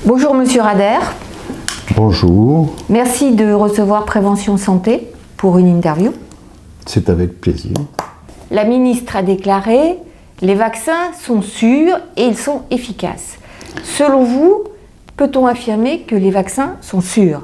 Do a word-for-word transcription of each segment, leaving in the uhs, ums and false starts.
Bonjour Monsieur Rader. Bonjour. Merci de recevoir Prévention Santé pour une interview. C'est avec plaisir. La ministre a déclaré « Les vaccins sont sûrs et ils sont efficaces ». Selon vous, peut-on affirmer que les vaccins sont sûrs?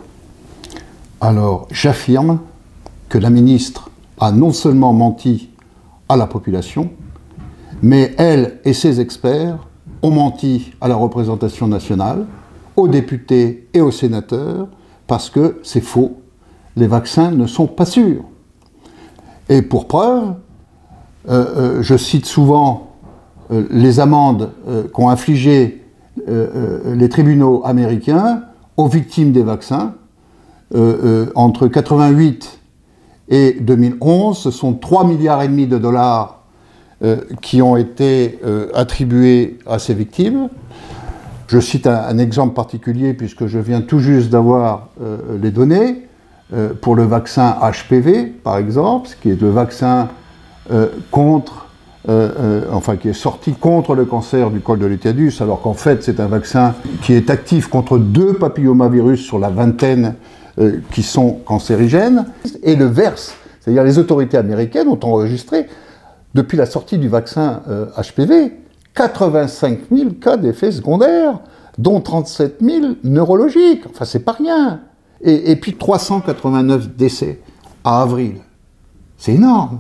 Alors, j'affirme que la ministre a non seulement menti à la population, mais elle et ses experts ont menti à la représentation nationale, aux députés et aux sénateurs, parce que c'est faux. Les vaccins ne sont pas sûrs. Et pour preuve, euh, euh, je cite souvent euh, les amendes euh, qu'ont infligées euh, euh, les tribunaux américains aux victimes des vaccins. Euh, euh, entre quatre-vingt-huit et deux mille onze, ce sont trois milliards et demi de dollars euh, qui ont été euh, attribués à ces victimes. Je cite un, un exemple particulier puisque je viens tout juste d'avoir euh, les données euh, pour le vaccin H P V, par exemple, qui est le vaccin euh, contre, euh, euh, enfin qui est sorti contre le cancer du col de l'utérus, alors qu'en fait c'est un vaccin qui est actif contre deux papillomavirus sur la vingtaine euh, qui sont cancérigènes, et le verse, c'est-à-dire les autorités américaines ont enregistré depuis la sortie du vaccin euh, H P V quatre-vingt-cinq mille cas d'effets secondaires, dont trente-sept mille neurologiques. Enfin, c'est pas rien. Et, et puis trois cent quatre-vingt-neuf décès à avril. C'est énorme.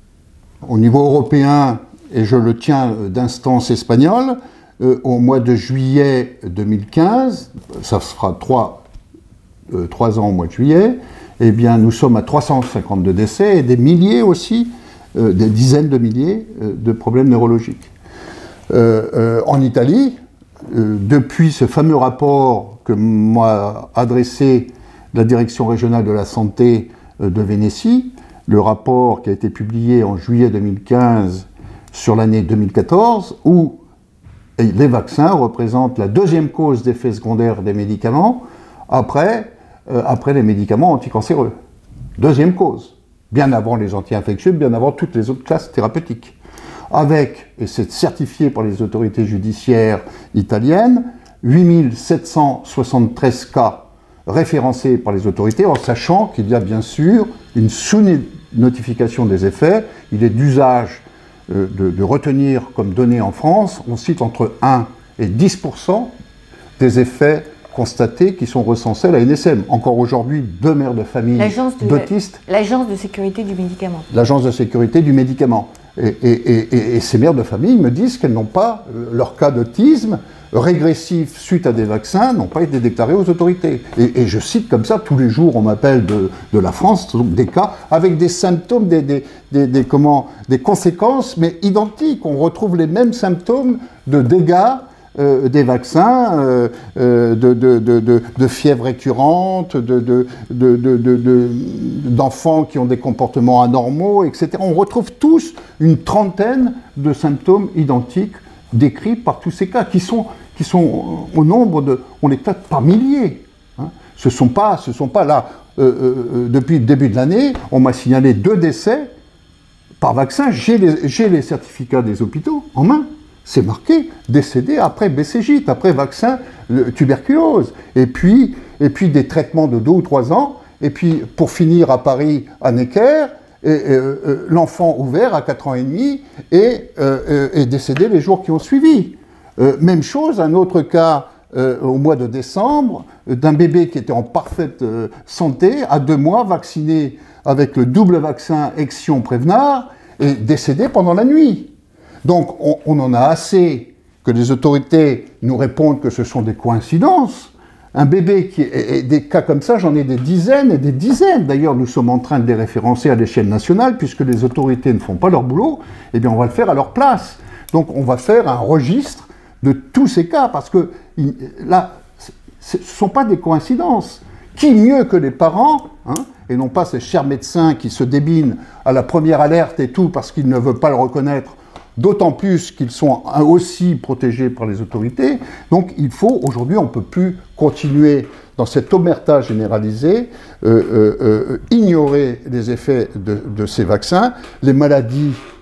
Au niveau européen, et je le tiens d'instance espagnole, euh, au mois de juillet deux mille quinze, ça fera trois, euh, trois ans au mois de juillet, eh bien, nous sommes à trois cent cinquante-deux décès et des milliers aussi, euh, des dizaines de milliers euh, de problèmes neurologiques. Euh, euh, en Italie, euh, depuis ce fameux rapport que m'a adressé la Direction régionale de la santé euh, de Vénétie, le rapport qui a été publié en juillet deux mille quinze sur l'année deux mille quatorze, où les vaccins représentent la deuxième cause d'effets secondaires des médicaments après, euh, après les médicaments anticancéreux. Deuxième cause, bien avant les anti-infectieux, bien avant toutes les autres classes thérapeutiques. Avec, et c'est certifié par les autorités judiciaires italiennes, huit mille sept cent soixante-treize cas référencés par les autorités, en sachant qu'il y a bien sûr une sous-notification des effets. Il est d'usage euh, de, de retenir comme données en France, on cite entre un et dix pour cent des effets constatés qui sont recensés à la N S M. Encore aujourd'hui, deux mères de famille d'autistes. L'Agence de sécurité du médicament. L'Agence de sécurité du médicament. Et, et, et, et ces mères de famille me disent qu'elles n'ont pas, euh, leur cas d'autisme régressif suite à des vaccins n'ont pas été déclarés aux autorités. Et, et je cite comme ça, tous les jours on m'appelle de, de la France, donc des cas avec des symptômes, des, des, des, des, comment, des conséquences, mais identiques. On retrouve les mêmes symptômes de dégâts Euh, des vaccins, euh, euh, de, de, de, de, de fièvre récurrente, de, de, de, de, de, de, d'enfants qui ont des comportements anormaux, et cetera. On retrouve tous une trentaine de symptômes identiques décrits par tous ces cas, qui sont, qui sont au nombre de... On les compte par milliers. Hein. Ce ne sont pas, ce sont pas là... Euh, euh, depuis le début de l'année, on m'a signalé deux décès par vaccin. J'ai les, j'ai les certificats des hôpitaux en main. C'est marqué décédé après B C G, après vaccin euh, tuberculose, et puis, et puis des traitements de deux ou trois ans, et puis pour finir à Paris, à Necker, et, euh, euh, l'enfant ouvert à quatre ans et demi et, euh, est décédé les jours qui ont suivi. Euh, même chose, un autre cas euh, au mois de décembre, euh, d'un bébé qui était en parfaite euh, santé, à deux mois, vacciné avec le double vaccin Exion-Prévenard, et décédé pendant la nuit. Donc, on, on en a assez que les autorités nous répondent que ce sont des coïncidences. Un bébé qui est, et des cas comme ça, j'en ai des dizaines et des dizaines. D'ailleurs, nous sommes en train de les référencer à l'échelle nationale, puisque les autorités ne font pas leur boulot, eh bien, on va le faire à leur place. Donc, on va faire un registre de tous ces cas, parce que là, ce ne sont pas des coïncidences. Qui mieux que les parents, hein, et non pas ces chers médecins qui se débinent à la première alerte et tout, parce qu'ils ne veulent pas le reconnaître, d'autant plus qu'ils sont aussi protégés par les autorités. Donc il faut, aujourd'hui, on ne peut plus continuer dans cette omerta généralisée, euh, euh, euh, ignorer les effets de, de ces vaccins. Les maladies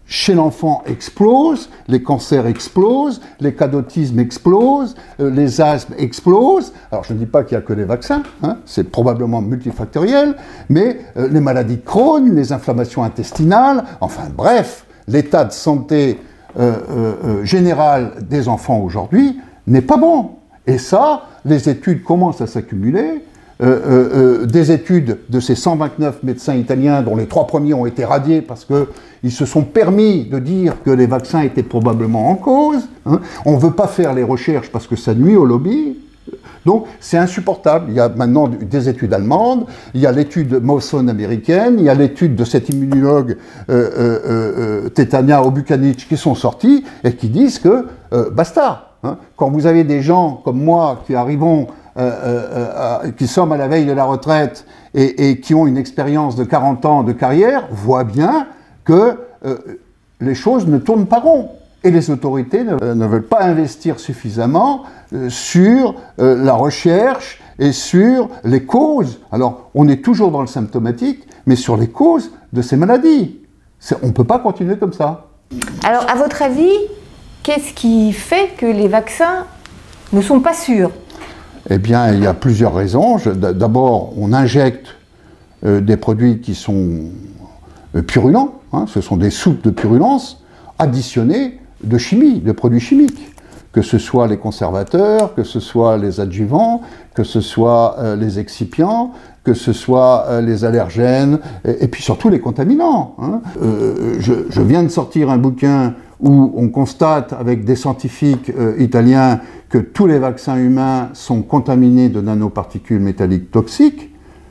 chez l'enfant explose, les cancers explosent, les cas d'autisme explosent, euh, les asthmes explosent. Alors je ne dis pas qu'il n'y a que les vaccins, hein, c'est probablement multifactoriel, mais euh, les maladies de Crohn, les inflammations intestinales, enfin bref, l'état de santé euh, euh, général des enfants aujourd'hui n'est pas bon. Et ça, les études commencent à s'accumuler. Euh, euh, euh, des études de ces cent vingt-neuf médecins italiens, dont les trois premiers ont été radiés parce qu'ils se sont permis de dire que les vaccins étaient probablement en cause. Hein. On ne veut pas faire les recherches parce que ça nuit au lobby. Donc c'est insupportable. Il y a maintenant des études allemandes, il y a l'étude Mawson américaine, il y a l'étude de cet immunologue euh, euh, euh, Tetania Obucanic qui sont sortis et qui disent que euh, basta. Hein. Quand vous avez des gens comme moi qui arrivons Euh, euh, euh, qui sommes à la veille de la retraite et, et qui ont une expérience de quarante ans de carrière, voient bien que euh, les choses ne tournent pas rond. Et les autorités ne, euh, ne veulent pas investir suffisamment euh, sur euh, la recherche et sur les causes. Alors, on est toujours dans le symptomatique, mais sur les causes de ces maladies. On ne peut pas continuer comme ça. Alors, à votre avis, qu'est-ce qui fait que les vaccins ne sont pas sûrs ? Eh bien, il y a plusieurs raisons. D'abord, on injecte euh, des produits qui sont euh, purulents, hein, ce sont des soupes de purulence additionnées de chimie, de produits chimiques, que ce soit les conservateurs, que ce soit les adjuvants, que ce soit euh, les excipients, que ce soit euh, les allergènes, et, et puis surtout les contaminants. Hein. Euh, je, je viens de sortir un bouquin où on constate avec des scientifiques euh, italiens que tous les vaccins humains sont contaminés de nanoparticules métalliques toxiques.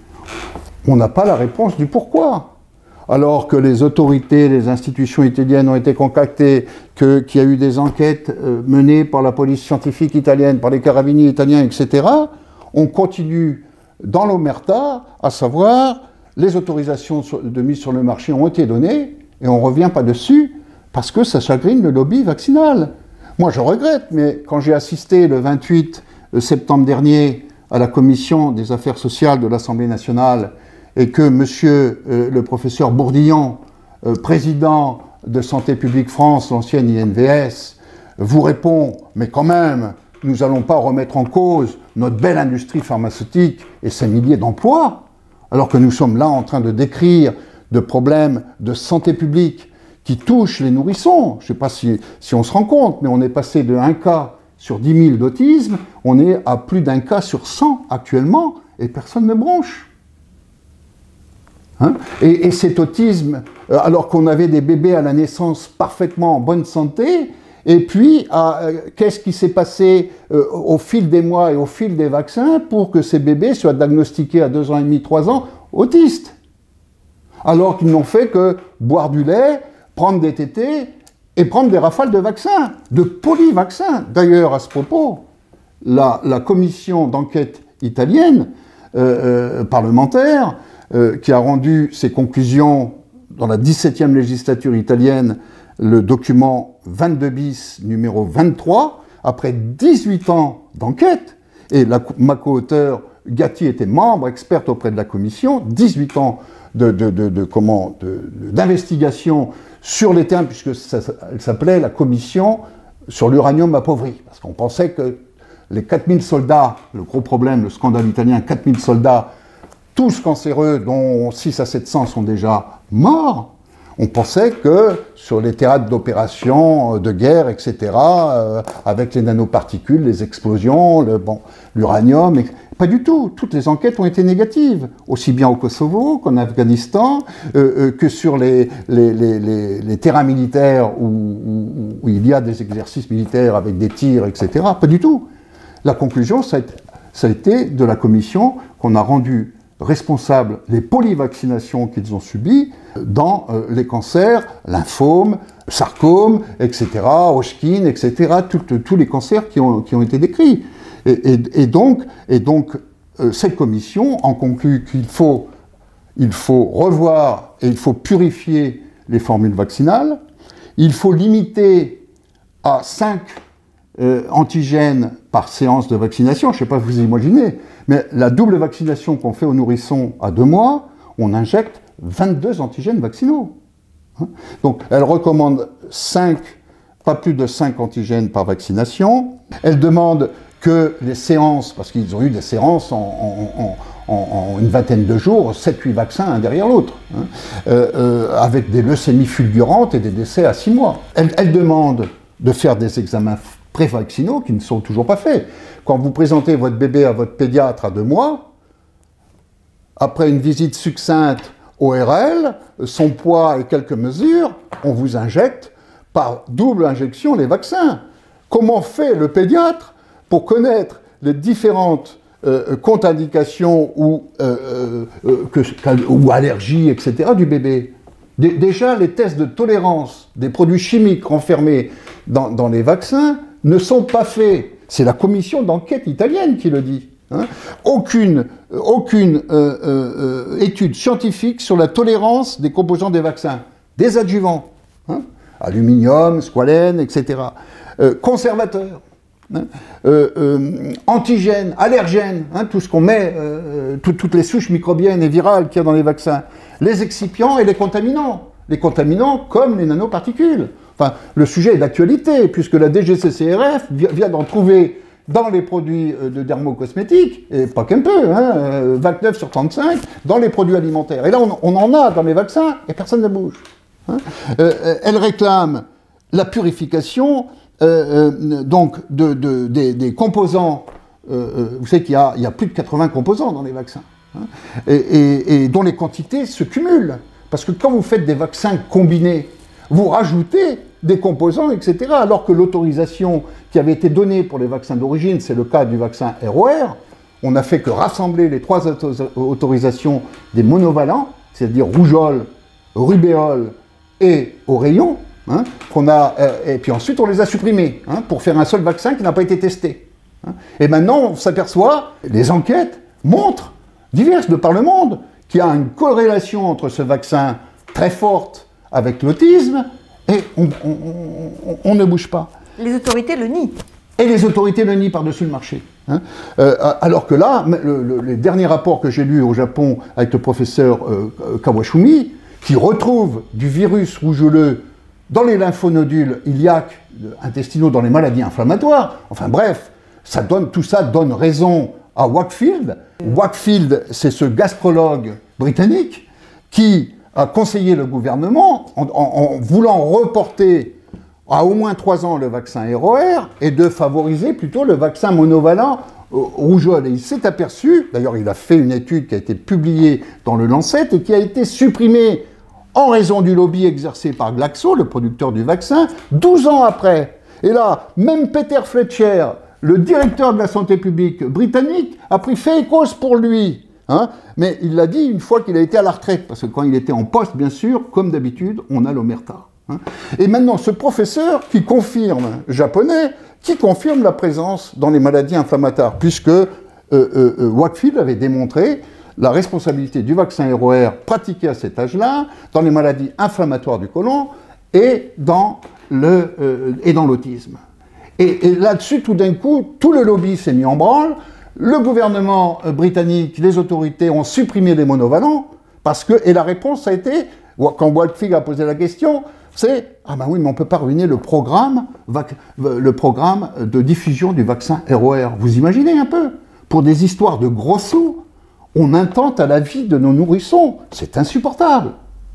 On n'a pas la réponse du pourquoi. Alors que les autorités, les institutions italiennes ont été contactées, que, qu'il y a eu des enquêtes euh, menées par la police scientifique italienne, par les carabiniers italiens, et cetera, on continue dans l'omerta, à savoir, les autorisations de mise sur le marché ont été données, et on ne revient pas dessus, parce que ça chagrine le lobby vaccinal. Moi, je regrette, mais quand j'ai assisté le vingt-huit septembre dernier à la commission des affaires sociales de l'Assemblée nationale et que monsieur euh, le professeur Bourdillon, euh, président de Santé publique France, l'ancienne I N V S, vous répond « mais quand même, nous n'allons pas remettre en cause notre belle industrie pharmaceutique et ses milliers d'emplois, alors que nous sommes là en train de décrire de problèmes de santé publique qui touchent les nourrissons. Je ne sais pas si, si on se rend compte, mais on est passé de un cas sur dix mille d'autisme, on est à plus d'un cas sur cent actuellement, et personne ne bronche. Hein? et, et cet autisme, euh, alors qu'on avait des bébés à la naissance parfaitement en bonne santé, et puis euh, qu'est-ce qui s'est passé euh, au fil des mois et au fil des vaccins pour que ces bébés soient diagnostiqués à deux ans et demi, trois ans, autistes, alors qu'ils n'ont fait que boire du lait, prendre des tétés et prendre des rafales de vaccins, de polyvaccins. D'ailleurs, à ce propos, la, la commission d'enquête italienne, euh, euh, parlementaire, euh, qui a rendu ses conclusions dans la dix-septième législature italienne, le document vingt-deux bis, numéro vingt-trois, après dix-huit ans d'enquête, et la, ma co-auteure Gatti était membre, experte auprès de la commission, dix-huit ans de, de, de, de, comment, de, d'investigation sur les terrains, puisque ça, elle s'appelait la commission sur l'uranium appauvri, parce qu'on pensait que les quatre mille soldats, le gros problème, le scandale italien, quatre mille soldats, tous cancéreux, dont six à sept cents sont déjà morts, on pensait que sur les théâtres d'opérations, de guerre, et cetera, euh, avec les nanoparticules, les explosions, le, bon, l'uranium, et, pas du tout. Toutes les enquêtes ont été négatives, aussi bien au Kosovo qu'en Afghanistan, euh, euh, que sur les, les, les, les, les terrains militaires où, où, où il y a des exercices militaires avec des tirs, et cetera. Pas du tout. La conclusion, ça a été, ça a été de la commission qu'on a rendu responsables les polyvaccinations qu'ils ont subies dans euh, les cancers, lymphomes, sarcomes, et cetera, Hodgkin, et cetera, tous les cancers qui ont, qui ont été décrits. Et, et, et donc, et donc euh, cette commission en conclut qu'il faut, il faut revoir et il faut purifier les formules vaccinales, il faut limiter à cinq euh, antigènes par séance de vaccination. Je ne sais pas si vous imaginez, mais la double vaccination qu'on fait aux nourrissons à deux mois, on injecte vingt-deux antigènes vaccinaux. Donc, elle recommande cinq, pas plus de cinq antigènes par vaccination. Elle demande que les séances, parce qu'ils ont eu des séances en, en, en, en, en une vingtaine de jours, sept huit vaccins un derrière l'autre, hein, euh, euh, avec des leucémies fulgurantes et des décès à six mois. Elle, elle demande de faire des examens pré-vaccinaux qui ne sont toujours pas faits. Quand vous présentez votre bébé à votre pédiatre à deux mois, après une visite succincte O R L, son poids et quelques mesures, on vous injecte par double injection les vaccins. Comment fait le pédiatre pour connaître les différentes euh, contre-indications ou, euh, euh, que, ou allergies, et cetera du bébé? D Déjà, les tests de tolérance des produits chimiques renfermés dans, dans les vaccins ne sont pas faits. C'est la commission d'enquête italienne qui le dit. Hein. Aucune, aucune euh, euh, étude scientifique sur la tolérance des composants des vaccins, des adjuvants, hein, aluminium, squalène, et cetera. Euh, conservateurs, hein, euh, euh, antigènes, allergènes, hein, tout ce qu'on met, euh, tout, toutes les souches microbiennes et virales qu'il y a dans les vaccins, les excipients et les contaminants. Les contaminants comme les nanoparticules. Enfin, le sujet est d'actualité, puisque la D G C C R F vient d'en trouver dans les produits de dermocosmétiques, et pas qu'un peu, hein, vingt-neuf sur trente-cinq, dans les produits alimentaires. Et là, on, on en a dans les vaccins, et personne ne bouge. Hein. Euh, elle réclame la purification euh, euh, donc de, de, des, des composants. Euh, vous savez qu'il y a, il y a plus de quatre-vingts composants dans les vaccins, hein, et, et, et dont les quantités se cumulent. Parce que quand vous faites des vaccins combinés, vous rajoutez des composants, et cetera. Alors que l'autorisation qui avait été donnée pour les vaccins d'origine, c'est le cas du vaccin R O R, on n'a fait que rassembler les trois autorisations des monovalents, c'est-à-dire rougeole, rubéole et oreillon, hein, qu'on a, euh, et puis ensuite on les a supprimés, hein, pour faire un seul vaccin qui n'a pas été testé. Hein. Et maintenant on s'aperçoit, les enquêtes montrent, diverses de par le monde, qu'il y a une corrélation entre ce vaccin très forte avec l'autisme, et on, on, on, on ne bouge pas. Les autorités le nient. Et les autorités le nient par-dessus le marché. Hein. Euh, alors que là, le, le, les derniers rapports que j'ai lus au Japon avec le professeur euh, Kawashumi, qui retrouve du virus rougeoleux dans les lymphonodules iliaques, intestinaux, dans les maladies inflammatoires, enfin bref, ça donne, tout ça donne raison à Wakefield. Wakefield, c'est ce gastrologue britannique qui a conseillé le gouvernement, en, en, en voulant reporter à au moins trois ans le vaccin R O R, et de favoriser plutôt le vaccin monovalent euh, rougeole. Et il s'est aperçu, d'ailleurs il a fait une étude qui a été publiée dans le Lancet, et qui a été supprimée en raison du lobby exercé par Glaxo, le producteur du vaccin, douze ans après. Et là, même Peter Fletcher, le directeur de la santé publique britannique, a pris fait et cause pour lui. Hein, mais il l'a dit une fois qu'il a été à la retraite, parce que quand il était en poste, bien sûr, comme d'habitude, on a l'omerta. Hein. Et maintenant, ce professeur qui confirme, japonais, qui confirme la présence dans les maladies inflammatoires, puisque euh, euh, Wakefield avait démontré la responsabilité du vaccin R O R pratiqué à cet âge-là, dans les maladies inflammatoires du côlon et dans le, euh, et dans l'autisme. Et, et là-dessus, tout d'un coup, tout le lobby s'est mis en branle. Le gouvernement britannique, les autorités ont supprimé les monovalents, parce que, et la réponse a été, quand Wakefield a posé la question, c'est « Ah ben oui, mais on ne peut pas ruiner le programme, le programme de diffusion du vaccin R O R. » Vous imaginez un peu? Pour des histoires de gros sous, on intente à la vie de nos nourrissons. C'est insupportable.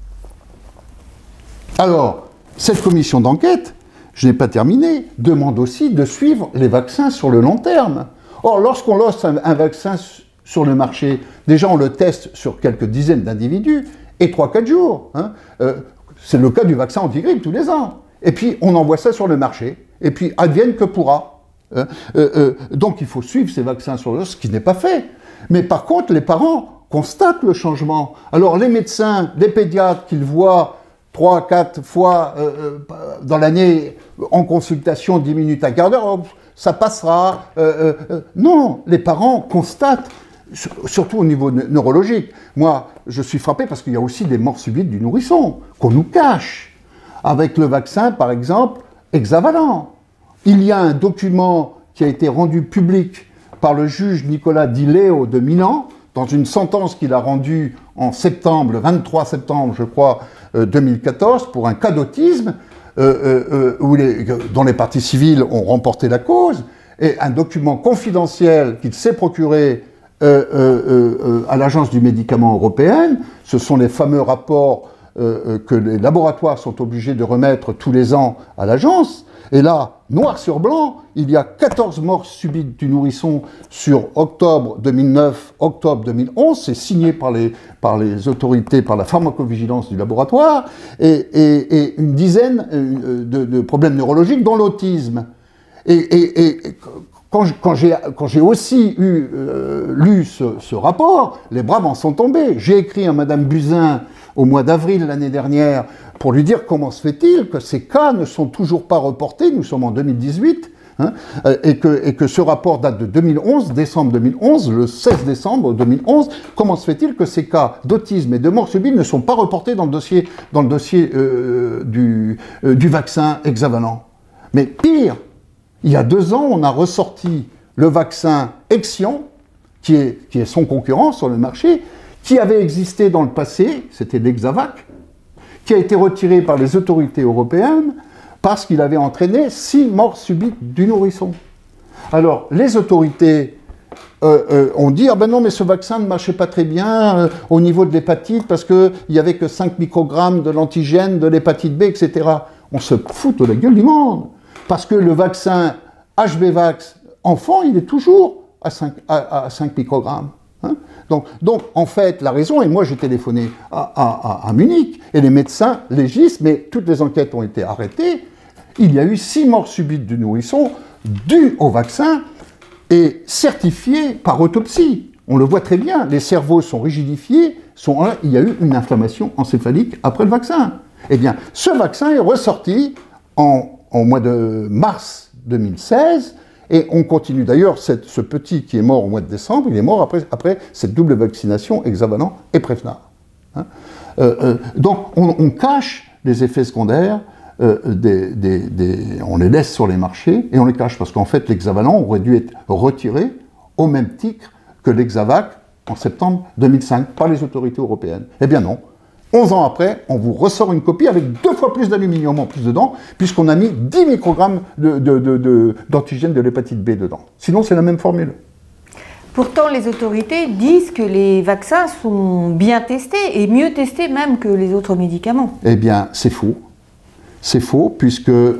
Alors, cette commission d'enquête, je n'ai pas terminé, demande aussi de suivre les vaccins sur le long terme. Or, lorsqu'on lance un, un vaccin sur le marché, déjà on le teste sur quelques dizaines d'individus, et trois à quatre jours. Hein. Euh, c'est le cas du vaccin anti-grippe tous les ans. Et puis on envoie ça sur le marché, et puis advienne que pourra. Euh, euh, euh, donc il faut suivre ces vaccins sur le ce qui n'est pas fait. Mais par contre, les parents constatent le changement. Alors les médecins, les pédiatres qu'ils voient trois, quatre fois euh, dans l'année en consultation, dix minutes, un quart d'heure, oh, ça passera. Euh, euh, non, les parents constatent, surtout au niveau neurologique. Moi, je suis frappé parce qu'il y a aussi des morts subites du nourrisson, qu'on nous cache. Avec le vaccin, par exemple, hexavalent. Il y a un document qui a été rendu public par le juge Nicolas Di Leo de Milan, dans une sentence qu'il a rendue en septembre, le vingt-trois septembre, je crois, euh, deux mille quatorze, pour un cas d'autisme, euh, euh, où les, dont les parties civiles ont remporté la cause, et un document confidentiel qu'il s'est procuré euh, euh, euh, à l'Agence du médicament européenne. Ce sont les fameux rapports euh, que les laboratoires sont obligés de remettre tous les ans à l'agence. Et là, noir sur blanc, il y a quatorze morts subites du nourrisson sur octobre deux mille neuf, octobre deux mille onze. C'est signé par les, par les autorités, par la pharmacovigilance du laboratoire, et, et, et une dizaine de, de problèmes neurologiques, dont l'autisme. Et, et, et quand, quand j'ai aussi eu, euh, lu ce, ce rapport, les bras m'en sont tombés. J'ai écrit à Madame Buzyn au mois d'avril l'année dernière pour lui dire comment se fait-il que ces cas ne sont toujours pas reportés, nous sommes en deux mille dix-huit, hein, et, que, et que ce rapport date de deux mille onze, décembre deux mille onze, le seize décembre deux mille onze, comment se fait-il que ces cas d'autisme et de mort subite ne sont pas reportés dans le dossier, dans le dossier euh, du, euh, du vaccin hexavalent? Mais pire, il y a deux ans, on a ressorti le vaccin Exion, qui est, qui est son concurrent sur le marché, qui avait existé dans le passé, c'était l'Hexavac, qui a été retiré par les autorités européennes parce qu'il avait entraîné six morts subites du nourrisson. Alors, les autorités euh, euh, ont dit « Ah ben non, mais ce vaccin ne marchait pas très bien euh, au niveau de l'hépatite parce qu'il n'y avait que cinq microgrammes de l'antigène de l'hépatite B, et cetera » On se fout de la gueule du monde. Parce que le vaccin H B Vax enfant, il est toujours à cinq, à, à cinq microgrammes. Hein, donc, donc, en fait, la raison, et moi j'ai téléphoné à, à, à Munich, et les médecins légisent, mais toutes les enquêtes ont été arrêtées, il y a eu six morts subites du nourrisson dues au vaccin et certifiées par autopsie. On le voit très bien, les cerveaux sont rigidifiés, sont, il y a eu une inflammation encéphalique après le vaccin. Eh bien, ce vaccin est ressorti en, en mois de mars deux mille seize, et on continue. D'ailleurs, ce petit qui est mort au mois de décembre, il est mort après, après cette double vaccination hexavalent et Prevnar. Hein euh, euh, donc, on, on cache les effets secondaires, euh, des, des, des, on les laisse sur les marchés, et on les cache parce qu'en fait, l'hexavalent aurait dû être retiré au même titre que l'Hexavac en septembre deux mille cinq par les autorités européennes. Eh bien non. onze ans après, on vous ressort une copie avec deux fois plus d'aluminium en plus dedans, puisqu'on a mis dix microgrammes d'antigène de, de, de, de, de l'hépatite B dedans. Sinon, c'est la même formule. Pourtant, les autorités disent que les vaccins sont bien testés, et mieux testés même que les autres médicaments. Eh bien, c'est faux. C'est faux, puisque, euh,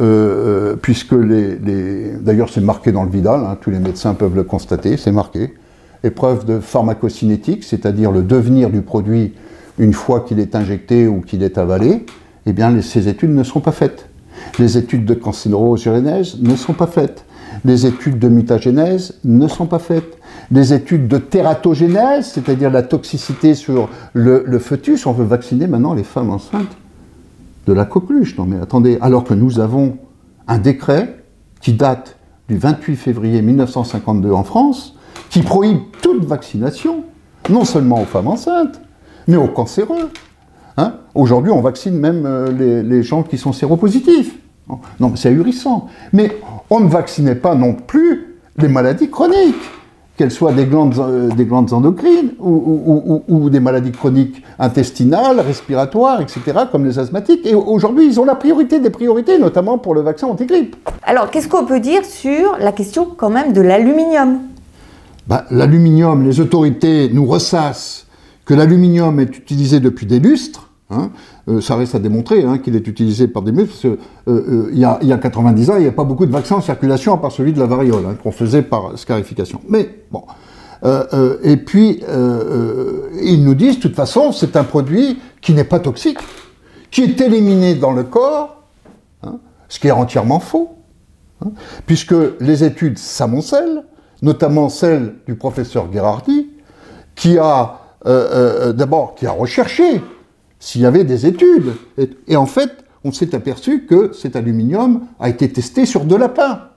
euh, puisque les... les... D'ailleurs, c'est marqué dans le Vidal, hein, tous les médecins peuvent le constater, c'est marqué. Épreuve de pharmacocinétique, c'est-à-dire le devenir du produit une fois qu'il est injecté ou qu'il est avalé, eh bien, les, ces études ne sont pas faites. Les études de cancérogénèse ne sont pas faites. Les études de mutagénèse ne sont pas faites. Les études de tératogénèse, c'est-à-dire la toxicité sur le, le fœtus, on veut vacciner maintenant les femmes enceintes de la coqueluche. Non mais attendez, alors que nous avons un décret qui date du vingt-huit février mille neuf cent cinquante-deux en France, qui prohibe toute vaccination, non seulement aux femmes enceintes, mais aux cancéreux. Hein? Aujourd'hui, on vaccine même euh, les, les gens qui sont séropositifs. Non, c'est ahurissant. Mais on ne vaccinait pas non plus les maladies chroniques, qu'elles soient des glandes, euh, des glandes endocrines ou, ou, ou, ou des maladies chroniques intestinales, respiratoires, et cetera, comme les asthmatiques. Et aujourd'hui, ils ont la priorité des priorités, notamment pour le vaccin anti-grippe. Alors, qu'est-ce qu'on peut dire sur la question quand même de l'aluminium? Ben, l'aluminium, les autorités nous ressassent que l'aluminium est utilisé depuis des lustres, hein, euh, ça reste à démontrer hein, qu'il est utilisé par des muscles, parce qu'il euh, euh, y, y a quatre-vingt-dix ans, il n'y a pas beaucoup de vaccins en circulation à part celui de la variole, hein, qu'on faisait par scarification. Mais bon, euh, euh, et puis euh, euh, ils nous disent, de toute façon, c'est un produit qui n'est pas toxique, qui est éliminé dans le corps, hein, ce qui est entièrement faux, hein, puisque les études s'amoncellent, notamment celle du professeur Gherardi, qui a Euh, euh, d'abord, qui a recherché s'il y avait des études. Et, et en fait, on s'est aperçu que cet aluminium a été testé sur deux lapins.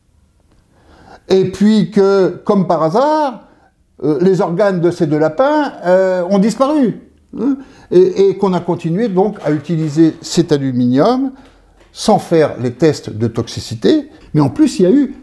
Et puis que, comme par hasard, euh, les organes de ces deux lapins euh, ont disparu. Hein, et, et qu'on a continué donc à utiliser cet aluminium sans faire les tests de toxicité. Mais en plus, il y a eu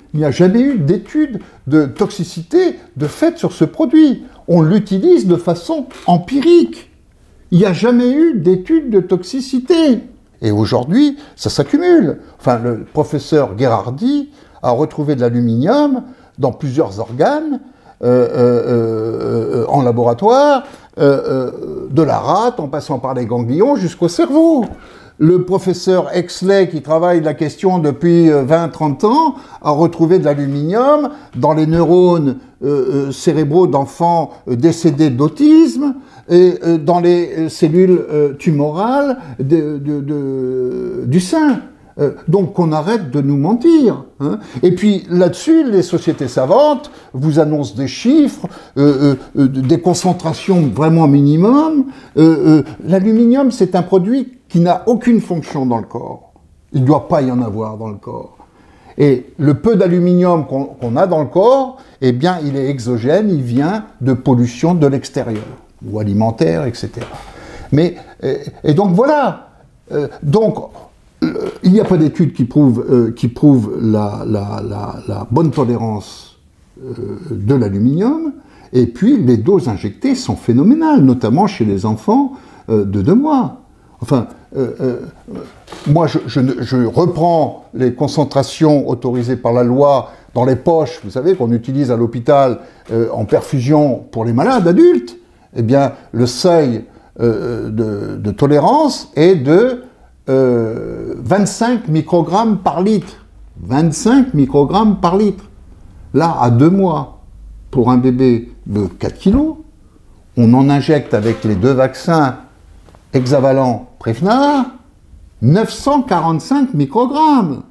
il n'y a jamais eu d'étude de toxicité de fait sur ce produit. On l'utilise de façon empirique. Il n'y a jamais eu d'étude de toxicité. Et aujourd'hui, ça s'accumule. Enfin, le professeur Gherardi a retrouvé de l'aluminium dans plusieurs organes, euh, euh, euh, en laboratoire, euh, euh, de la rate, en passant par les ganglions jusqu'au cerveau. Le professeur Exley, qui travaille la question depuis vingt à trente ans, a retrouvé de l'aluminium dans les neurones euh, euh, cérébraux d'enfants euh, décédés d'autisme et euh, dans les euh, cellules euh, tumorales de, de, de, du sein. Euh, donc qu'on arrête de nous mentir. Hein. Et puis là-dessus, les sociétés savantes vous annoncent des chiffres, euh, euh, des concentrations vraiment minimum. Euh, euh, L'aluminium, c'est un produit qui n'a aucune fonction dans le corps. Il ne doit pas y en avoir dans le corps. Et le peu d'aluminium qu'on qu'on a dans le corps, eh bien, il est exogène, il vient de pollution de l'extérieur, ou alimentaire, et cetera. Mais, et, et donc voilà. Euh, donc, euh, il n'y a pas d'études qui prouvent, euh, qui prouvent la, la, la, la bonne tolérance euh, de l'aluminium. Et puis, les doses injectées sont phénoménales, notamment chez les enfants euh, de deux mois. Enfin, euh, euh, moi, je, je, je reprends les concentrations autorisées par la loi dans les poches, vous savez, qu'on utilise à l'hôpital euh, en perfusion pour les malades adultes. Eh bien, le seuil euh, de, de tolérance est de euh, vingt-cinq microgrammes par litre. vingt-cinq microgrammes par litre. Là, à deux mois, pour un bébé de quatre kilos, on en injecte avec les deux vaccins hexavalent Prevnar, neuf cent quarante-cinq microgrammes.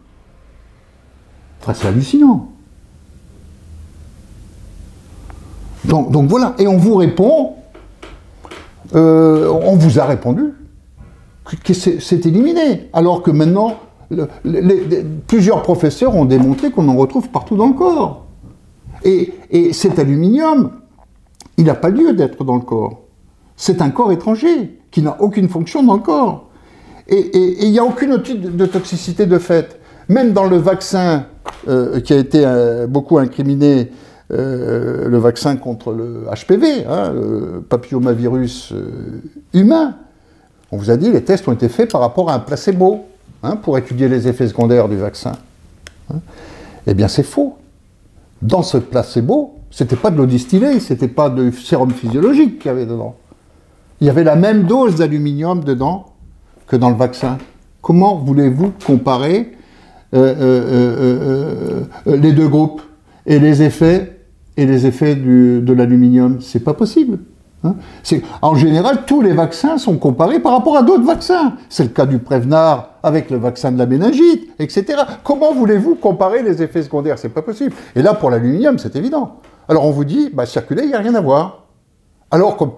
Enfin, c'est hallucinant. Donc, donc voilà, et on vous répond, euh, on vous a répondu que, que c'est éliminé, alors que maintenant, le, les, les, plusieurs professeurs ont démontré qu'on en retrouve partout dans le corps. Et, et cet aluminium, il n'a pas lieu d'être dans le corps. C'est un corps étranger qui n'a aucune fonction dans le corps. Et il n'y a aucune étude de toxicité de fait. Même dans le vaccin euh, qui a été euh, beaucoup incriminé, euh, le vaccin contre le H P V, hein, le papillomavirus euh, humain, on vous a dit les tests ont été faits par rapport à un placebo, hein, pour étudier les effets secondaires du vaccin. Hein. Eh bien c'est faux. Dans ce placebo, c'était pas de l'eau distillée, c'était pas de sérum physiologique qu'il y avait dedans. Il y avait la même dose d'aluminium dedans que dans le vaccin. Comment voulez-vous comparer euh, euh, euh, euh, les deux groupes et les effets, et les effets du, de l'aluminium? C'est pas possible. Hein. En général, tous les vaccins sont comparés par rapport à d'autres vaccins. C'est le cas du Prevnar avec le vaccin de la méningite, et cetera. Comment voulez-vous comparer les effets secondaires? C'est pas possible. Et là, pour l'aluminium, c'est évident. Alors on vous dit, bah, circuler, il n'y a rien à voir. Alors que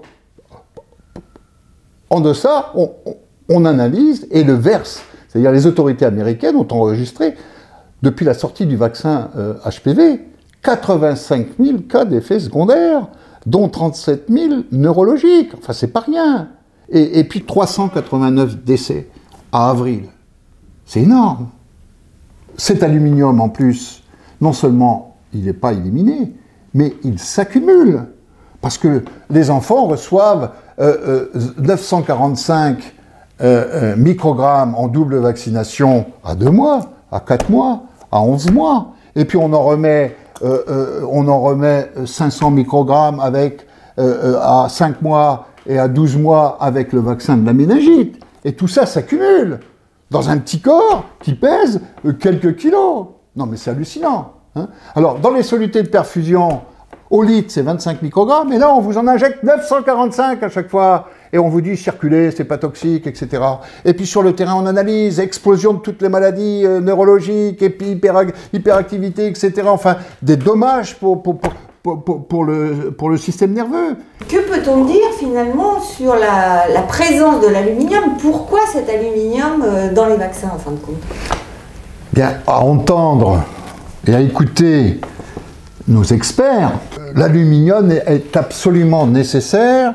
en deçà, on, on, on analyse et le verse. C'est-à-dire les autorités américaines ont enregistré, depuis la sortie du vaccin euh, H P V, quatre-vingt-cinq mille cas d'effets secondaires, dont trente-sept mille neurologiques. Enfin, c'est pas rien. Et, et puis trois cent quatre-vingt-neuf décès à avril. C'est énorme. Cet aluminium, en plus, non seulement il n'est pas éliminé, mais il s'accumule. Parce que les enfants reçoivent euh, euh, neuf cent quarante-cinq euh, euh, microgrammes en double vaccination à deux mois, à quatre mois, à onze mois. Et puis on en remet, euh, euh, on en remet cinq cents microgrammes avec, euh, euh, à cinq mois et à douze mois avec le vaccin de la méningite. Et tout ça s'accumule dans un petit corps qui pèse quelques kilos. Non mais c'est hallucinant. Hein. Alors dans les solutés de perfusion, au litre, c'est vingt-cinq microgrammes, et là, on vous en injecte neuf cent quarante-cinq à chaque fois, et on vous dit circuler, c'est pas toxique, et cetera. Et puis sur le terrain, on analyse, explosion de toutes les maladies euh, neurologiques, et puis hyper, hyperactivité, et cetera. Enfin, des dommages pour, pour, pour, pour, pour, le, pour le système nerveux. Que peut-on dire finalement sur la, la présence de l'aluminium? Pourquoi cet aluminium euh, dans les vaccins, en fin de compte? Bien, à entendre et à écouter nos experts, l'aluminium est absolument nécessaire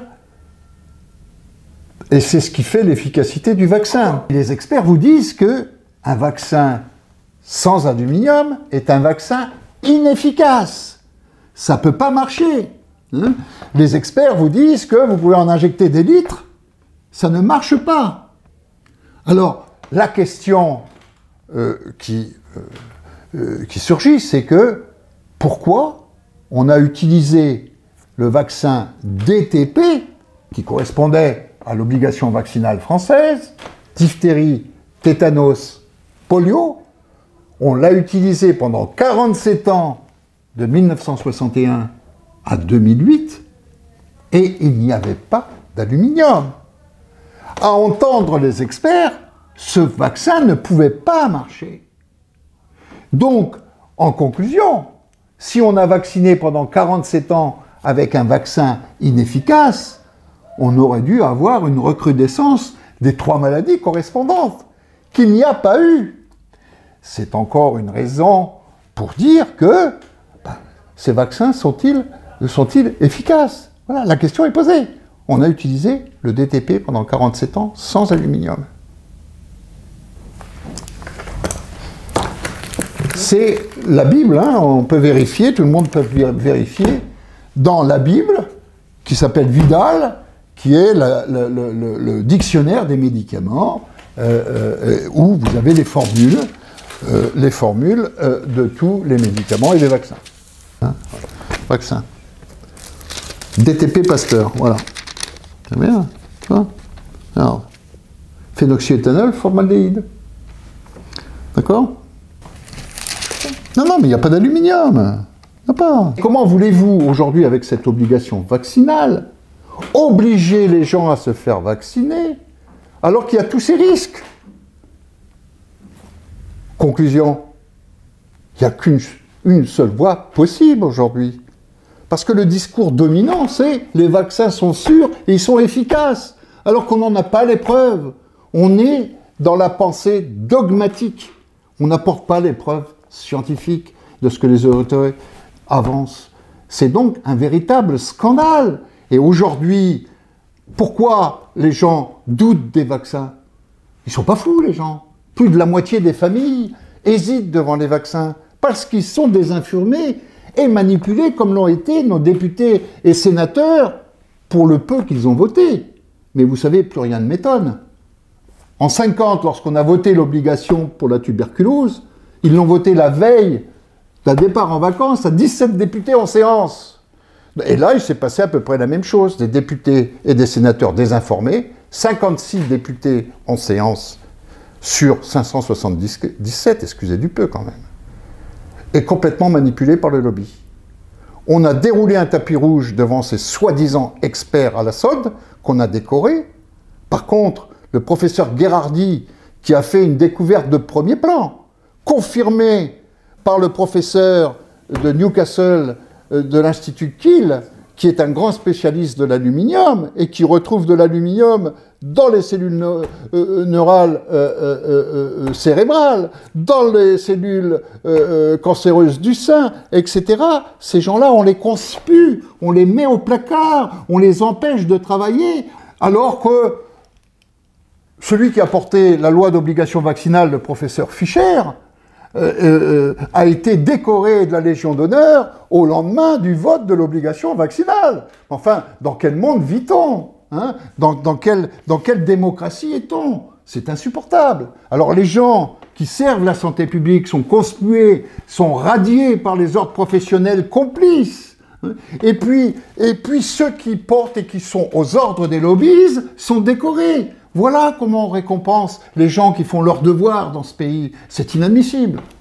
et c'est ce qui fait l'efficacité du vaccin. Les experts vous disent que un vaccin, sans aluminium est un vaccin inefficace. Ça ne peut pas marcher. Hein? Les experts vous disent que vous pouvez en injecter des litres, ça ne marche pas. Alors, la question euh, qui, euh, euh, qui surgit, c'est que pourquoi on a utilisé le vaccin D T P, qui correspondait à l'obligation vaccinale française, diphtérie, tétanos, polio, on l'a utilisé pendant quarante-sept ans, de mille neuf cent soixante et un à deux mille huit, et il n'y avait pas d'aluminium. À entendre les experts, ce vaccin ne pouvait pas marcher. Donc, en conclusion, si on a vacciné pendant quarante-sept ans avec un vaccin inefficace, on aurait dû avoir une recrudescence des trois maladies correspondantes, qu'il n'y a pas eu. C'est encore une raison pour dire que ben, ces vaccins sont-ils sont-ils efficaces? Voilà, la question est posée. On a utilisé le D T P pendant quarante-sept ans sans aluminium. C'est la Bible, hein, on peut vérifier, tout le monde peut vérifier, dans la Bible, qui s'appelle Vidal, qui est la, la, la, le, le dictionnaire des médicaments, euh, euh, où vous avez les formules, euh, les formules euh, de tous les médicaments et des vaccins. Hein, voilà. Vaccin. D T P Pasteur, voilà. C'est bien, tu vois. Alors, phénoxyéthanol, formaldéhyde. D'accord? Non, non, mais il n'y a pas d'aluminium. Il n'y a pas. Comment voulez-vous, aujourd'hui, avec cette obligation vaccinale, obliger les gens à se faire vacciner, alors qu'il y a tous ces risques? Conclusion, il n'y a qu'une une seule voie possible aujourd'hui. Parce que le discours dominant, c'est les vaccins sont sûrs et ils sont efficaces, alors qu'on n'en a pas les preuves. On est dans la pensée dogmatique. On n'apporte pas les preuves scientifiques de ce que les autorités avancent. C'est donc un véritable scandale. Et aujourd'hui, pourquoi les gens doutent des vaccins? Ils ne sont pas fous, les gens. Plus de la moitié des familles hésitent devant les vaccins parce qu'ils sont désinformés et manipulés comme l'ont été nos députés et sénateurs pour le peu qu'ils ont voté. Mais vous savez, plus rien ne m'étonne. En cinquante, lorsqu'on a voté l'obligation pour la tuberculose, ils l'ont voté la veille d'un départ en vacances à dix-sept députés en séance. Et là, il s'est passé à peu près la même chose. Des députés et des sénateurs désinformés, cinquante-six députés en séance sur cinq cent soixante-dix-sept, excusez du peu quand même, et complètement manipulés par le lobby. On a déroulé un tapis rouge devant ces soi-disant experts à la S O D qu'on a décorés. Par contre, le professeur Gherardi, qui a fait une découverte de premier plan, confirmée par le professeur de Newcastle de l'Institut Kiel, qui est un grand spécialiste de l'aluminium et qui retrouve de l'aluminium dans les cellules neurales euh, euh, euh, cérébrales, dans les cellules euh, cancéreuses du sein, et cetera. Ces gens-là, on les conspue, on les met au placard, on les empêche de travailler, alors que celui qui a porté la loi d'obligation vaccinale, le professeur Fischer, Euh, euh, a été décoré de la Légion d'honneur au lendemain du vote de l'obligation vaccinale. Enfin, dans quel monde vit-on, hein? dans, dans, quelle, dans quelle démocratie est-on? C'est insupportable. Alors les gens qui servent la santé publique sont conspués, sont radiés par les ordres professionnels complices. Hein? Et puis, et puis ceux qui portent et qui sont aux ordres des lobbies sont décorés. Voilà comment on récompense les gens qui font leur devoir dans ce pays. C'est inadmissible.